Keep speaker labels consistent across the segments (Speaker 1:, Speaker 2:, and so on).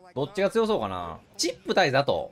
Speaker 1: どっちが強そうかな。チップ対ザト。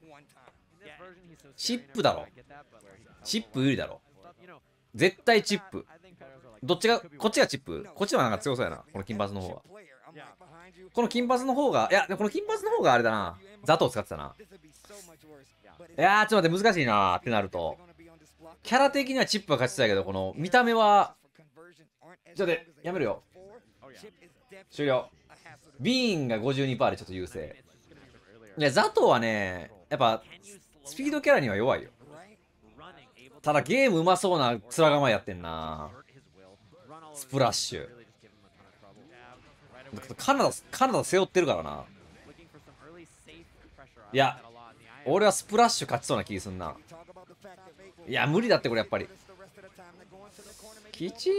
Speaker 1: チップだろ。チップ有利だろ。絶対チップ。どっちが、こっちがチップ、こっちはなんか強そうやな。この金髪の方が。この金髪の方が、いや、この金髪の方があれだな。ザトを使ってたな。いやー、ちょっと待って、難しいなーってなると。キャラ的にはチップが勝ちそうやけど、この見た目は、ちょっと待って、やめるよ。終了。ビーンが 52% でちょっと優勢。いや、ザトはね、やっぱ、スピードキャラには弱いよ。ただゲームうまそうな面構えやってんな。スプラッシュ。カナダ背負ってるからな。いや、俺はスプラッシュ勝ちそうな気すんな。いや、無理だってこれやっぱり。きちー。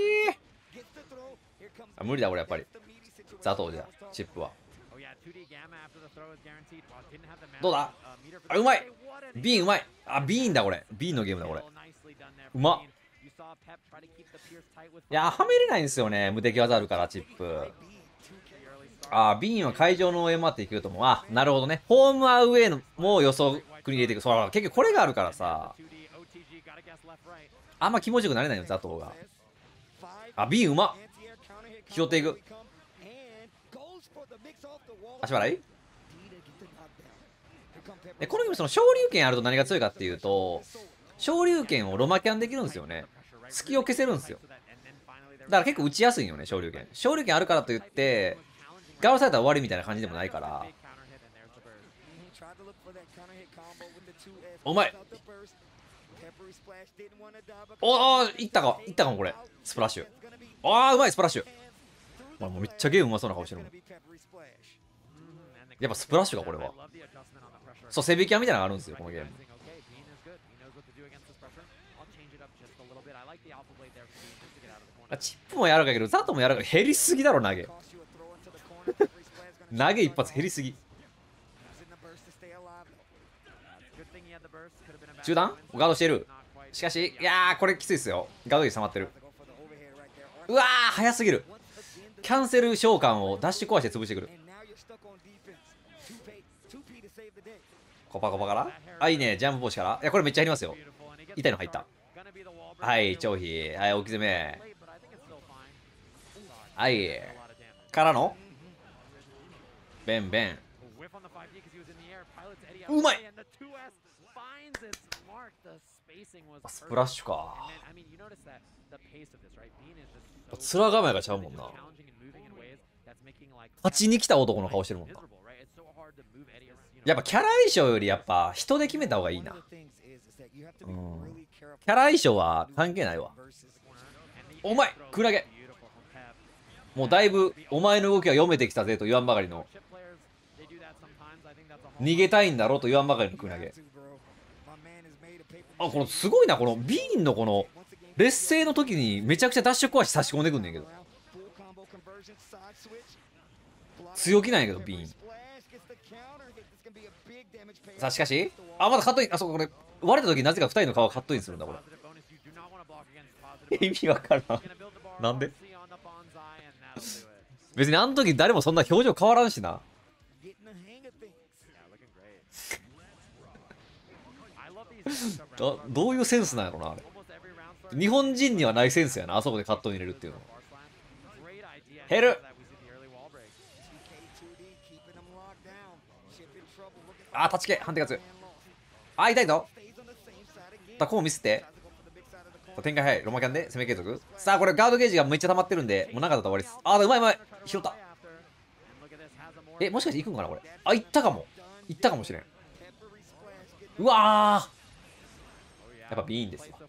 Speaker 1: あ、無理だ俺やっぱり。ザトウじゃ、チップは。どうだ。あ、うまい。ビーンうまい。あ、ビーンだこれ。ビーンのゲームだこれ。うまっ。いや、はめれないんですよね。無敵技あるから、チップ。あ、ビーンは会場の上回っていくと思う。あ、なるほどね。ホームアウェイのも予想国に入れていく。そう、結局これがあるからさ。あんま気持ちよくなれないよ、ザトウが。あ、ビーンうまっ。拾っていく。足払い。このゲーム、その昇竜拳あると何が強いかっていうと、昇竜拳をロマキャンできるんですよね。隙を消せるんですよ。だから結構打ちやすいよね、昇竜拳。昇竜拳あるからといって、ガードされたら終わりみたいな感じでもないから。お前。おー、いったか、いったかもこれ。スプラッシュ。あー、うまい、スプラッシュ。もうめっちゃゲームうまそうな顔してるもん。やっぱスプラッシュか、これは。そう、セビキャンみたいなのがあるんですよ、このゲーム。チップもやるかけど、ザトもやるか減りすぎだろ、投げ。投げ一発減りすぎ。中段ガードしてる。しかし、いやー、これきついっすよ。ガードゲージ溜まってる。うわー、早すぎる。キャンセル召喚をダッシュ壊して潰してくる。コパコパから、あ、いいね。ジャンプ帽子から。いや、これめっちゃ入りますよ。痛いの入った。はい、張飛。はい、置き攻め。はい。からのベンベン。うまい。スプラッシュか。面構えがちゃうもんな。勝ちに来た男の顔してるもんな。やっぱキャラ相性よりやっぱ人で決めた方がいいな。うん。キャラ相性は関係ないわ。お前クラゲ。もうだいぶお前の動きは読めてきたぜと言わんばかりの。逃げたいんだろうと言わんばかりのクラゲ。あ、このすごいな、このビーンのこの劣勢の時にめちゃくちゃダッシュ壊し差し込んでくんねんけど。強気なんやけど、ビーン。さあ、しかし、あ、まだカットイン、あ、そここれ、割れた時なぜか2人の顔カットインするんだ、これ。意味わからん。なんで別にあの時誰もそんな表情変わらんしな。どういうセンスなんやろな、あれ。日本人にはないセンスやな、あそこでカットイン入れるっていうの。減る。あー、立ち系、判定が強い。あー、痛いぞ。こうミスって。展開早い。ロマキャンで攻め継続。さあ、これガードゲージがめっちゃ溜まってるんで、もう長かったら終わりです。あー、うまいうまい。拾った。もしかして行くんかな、これ。あ、行ったかも。行ったかもしれん。うわー。やっぱビーンですよ。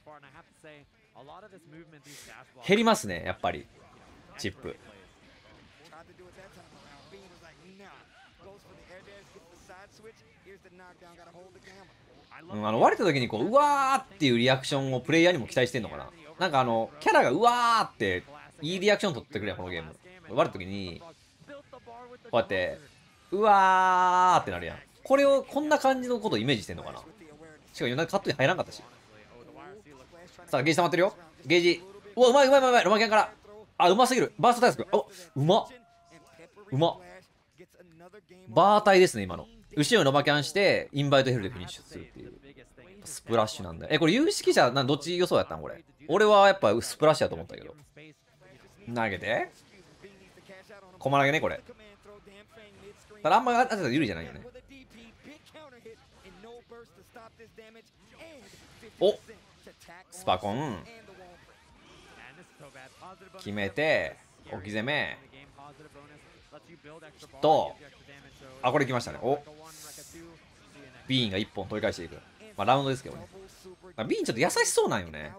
Speaker 1: 減りますね、やっぱり。チップ。割れた時にこう、うわーっていうリアクションをプレイヤーにも期待してんのかな。なんかキャラがうわーっていいリアクション取ってくれよ、このゲーム。割れた時に、こうやって、うわーってなるやん。これを、こんな感じのことをイメージしてんのかな。しかも、なんかカットに入らんかったし。さあ、ゲージ溜まってるよ。ゲージ。うわ、うまいうまいうまいうまい。ロマキャンから。あ、うますぎる。バースト対策。お、うまっ。うまっ。 バータイですね、今の。後ろにロバキャンして、インバイトヘルでフィニッシュするっていう。スプラッシュなんだよ。これ有識者、どっち予想やったんこれ。俺はやっぱスプラッシュだと思ったけど。投げて。駒投げね、これ。ただあんま当てたら有利じゃないよね。おスパコン。決めて、置き攻め。と、あ、これ来ましたね。おビーンが1本取り返していく。まあ、ラウンドですけどね。ビーンちょっと優しそうなんよね。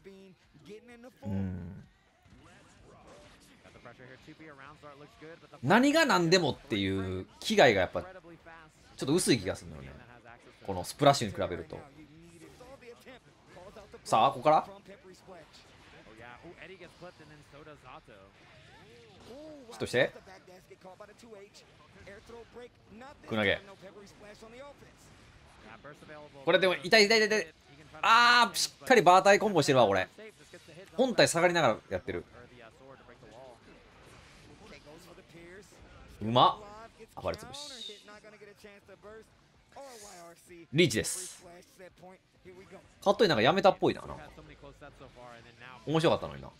Speaker 1: 何が何でもっていう危害がやっぱちょっと薄い気がするのよね。このスプラッシュに比べると。さあ、ここからヒットして。く投げ。これでも痛い痛い痛い痛い。あー、しっかりバータイコンボしてるわ、これ。本体下がりながらやってる。うまっ。暴れつぶし。リーチです。カットインなんかやめたっぽいな。面白かったのにな。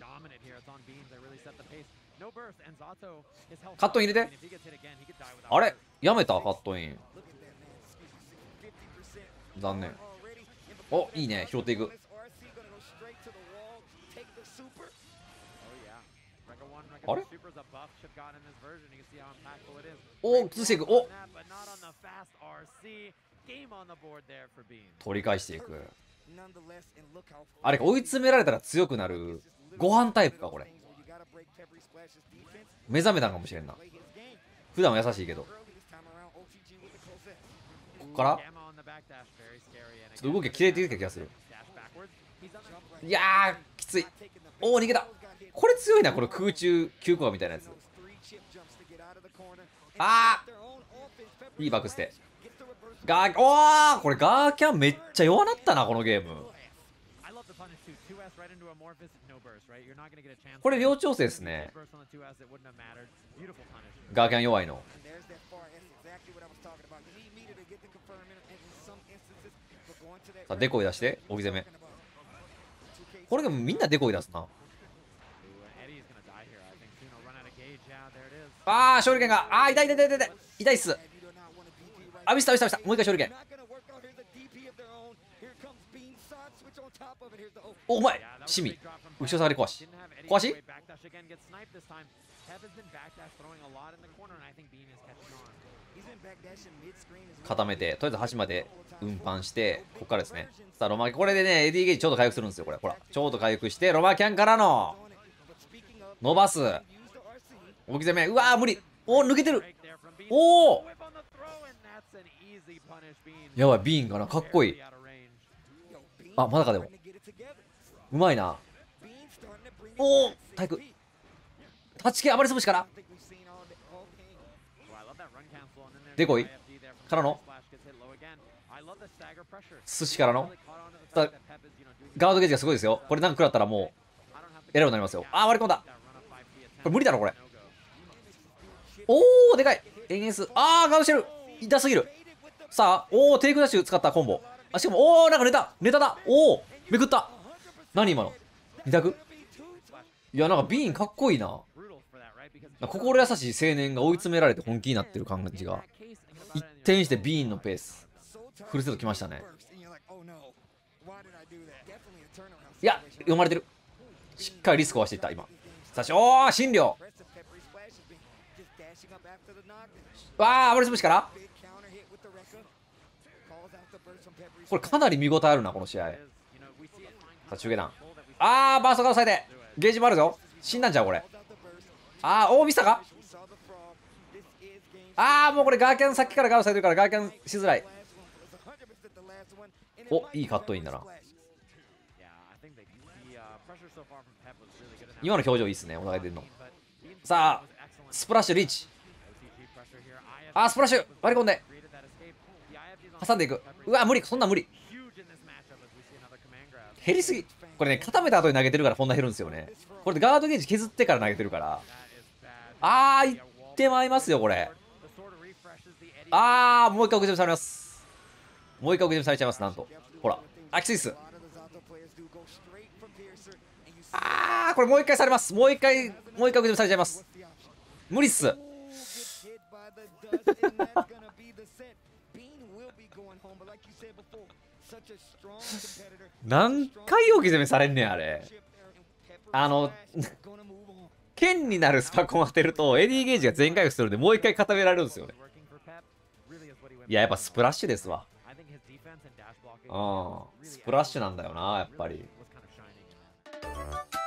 Speaker 1: カットイン入れて。あれやめたカットイン。残念。お、いいね。拾っていく。あれお、崩していく。お取り返していく。あれか、追い詰められたら強くなるご飯タイプか、これ。目覚めたのかもしれんな。普段は優しいけど。こっからちょっと動き切れてきた気がする。いやー、きつい。おお、逃げた。これ強いな、この空中急降下みたいなやつ。あー、いいバックステ。おー、これガーキャンめっちゃ弱なったな、このゲーム。これ両調整ですね。ガーキャン弱いの。さあ、デコイ出して、置き攻め。これでもみんなデコイ出すな。あー、勝利剣が。あー、痛い痛い痛い痛い痛いっす。あ、見せた見せた見せた。もう一回勝利剣。お、うまい。シミ。後ろ下がり壊し。壊し固めて、とりあえず端まで運搬して、ここからですね。さあ、ロマこれでね、エディゲージちょうど回復するんですよ、これ。ほら。ちょうど回復して、ロマキャンからの、伸ばす。置き攻め。うわー、無理。おー、抜けてる。おおやばい、ビーンかな。かっこいい。あ、まだかでも。うまいな。おお体育。立ち系暴れつぶしからデコイからの寿司からのガードゲージがすごいですよ。これなんか食らったらもうエラーになりますよ。あー割り込んだ。これ無理だろこれ。おおでかいエンエス。あーガードしてる。痛すぎる。さあおおテイクダッシュ使ったコンボ。あしかもおおなんかネタだ。おおめくった。何今の二択。いやなんかビーンかっこいいな。心優しい青年が追い詰められて本気になってる感じが。一転してビーンのペース。フルセットきましたね。いや読まれてる。しっかりリスクをしていった今。さしおー診療。わあ暴れつぶしから。これかなり見応えあるなこの試合。さあ中下段。あーバーストから抑えてゲージもあるぞ。死んだんじゃんこれ。あーおお見せたか。あーもうこれガーキャンさっきからガードされてるからガーキャンしづらい。おいいカットインだな。今の表情いいっすねお互い出るの。さあスプラッシュリーチ。あースプラッシュ割り込んで挟んでいく。うわ無理そんな無理。減りすぎ。これね固めた後に投げてるからこんな減るんですよね。これでガードゲージ削ってから投げてるから。あーいってまいますよこれ。 あー、もう一回奥攻めされます。もう一回奥攻めされちゃいます、なんと。ほら。あ、きついっす。あー、これもう一回されます。もう一回奥攻めされちゃいます。無理っす。何回置き攻めされんねん、あれ。剣になるスパコン当てると、エディゲージが全回復するんで、もう一回固められるんですよね。いや、やっぱスプラッシュですわ。うん。スプラッシュなんだよな、やっぱり。